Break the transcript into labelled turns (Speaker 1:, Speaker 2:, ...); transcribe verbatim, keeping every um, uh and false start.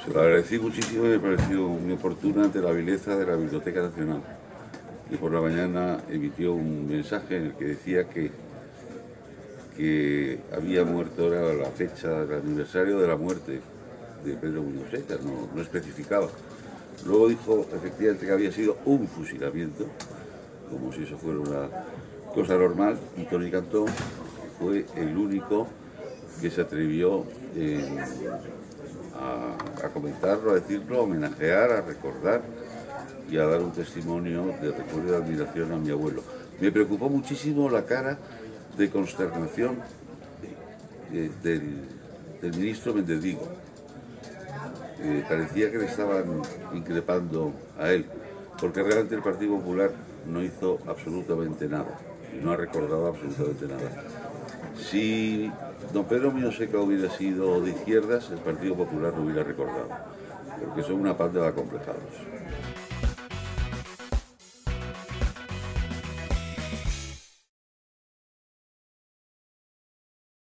Speaker 1: Se lo agradecí muchísimo y me pareció muy oportuna ante la vileza de la Biblioteca Nacional. Y por la mañana emitió un mensaje en el que decía que, que había muerto, era la fecha, el aniversario de la muerte de Pedro Muñoz Seca, no, no especificaba. Luego dijo efectivamente que había sido un fusilamiento, como si eso fuera una cosa normal, y Toni Cantó fue el único que se atrevió en, a, a comentarlo, a decirlo, a homenajear, a recordar y a dar un testimonio de recuerdo y de admiración a mi abuelo. Me preocupó muchísimo la cara de consternación eh, del, del ministro Méndez Vigo. Eh, parecía que le estaban increpando a él, porque realmente el Partido Popular no hizo absolutamente nada, y no ha recordado absolutamente nada. Si don Pedro Muñoz Seca hubiera sido de izquierdas, el Partido Popular no hubiera recordado, porque son una panda de acomplejados.